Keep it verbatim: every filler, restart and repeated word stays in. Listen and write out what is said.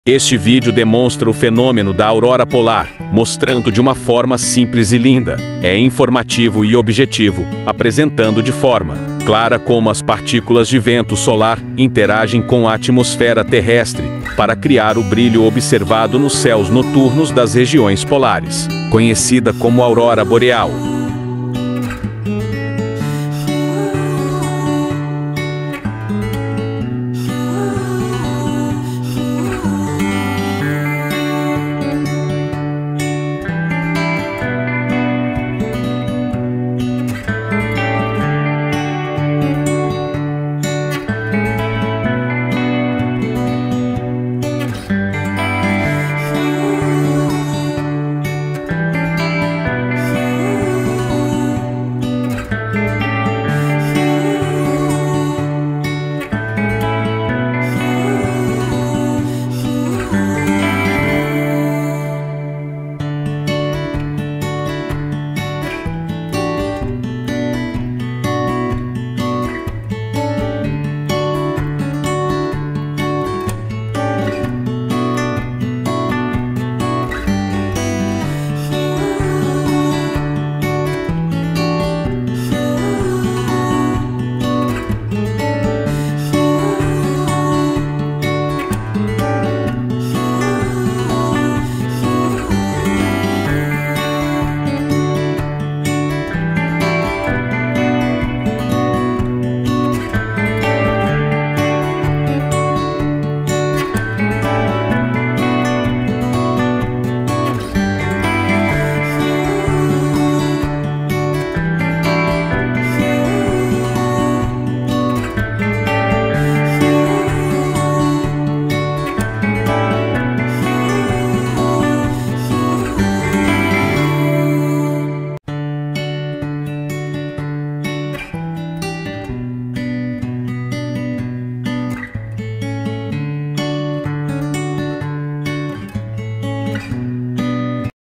Este vídeo demonstra o fenômeno da aurora polar, mostrando de uma forma simples e linda. É informativo e objetivo, apresentando de forma clara como as partículas de vento solar interagem com a atmosfera terrestre, para criar o brilho observado nos céus noturnos das regiões polares, conhecida como aurora boreal.